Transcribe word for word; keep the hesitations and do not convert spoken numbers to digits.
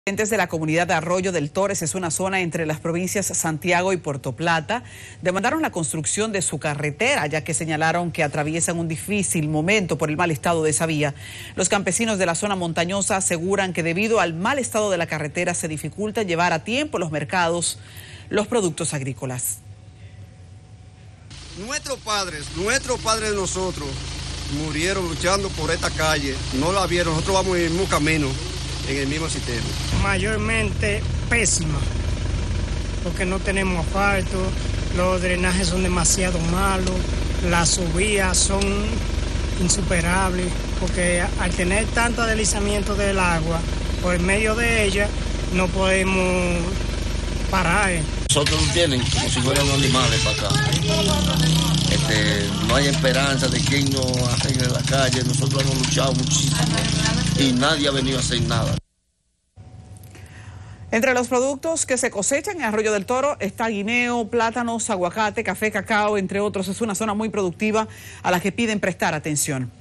Residentes de la comunidad de Arroyo del Torres, es una zona entre las provincias Santiago y Puerto Plata, demandaron la construcción de su carretera, ya que señalaron que atraviesan un difícil momento por el mal estado de esa vía. Los campesinos de la zona montañosa aseguran que debido al mal estado de la carretera se dificulta llevar a tiempo los mercados los productos agrícolas. Nuestros padres, nuestros padres de nosotros, murieron luchando por esta calle, no la vieron, nosotros vamos en el mismo camino, en el mismo sistema. Mayormente pésima, porque no tenemos asfalto, los drenajes son demasiado malos, las subidas son insuperables, porque al tener tanto deslizamiento del agua, por medio de ella no podemos parar. Nosotros nos tienen como si fueran animales para acá. Este, no hay esperanza de que nos arregle la calle. Nosotros hemos luchado muchísimo y nadie ha venido a hacer nada. Entre los productos que se cosechan en Arroyo del Toro está guineo, plátanos, aguacate, café, cacao, entre otros. Es una zona muy productiva a la que piden prestar atención.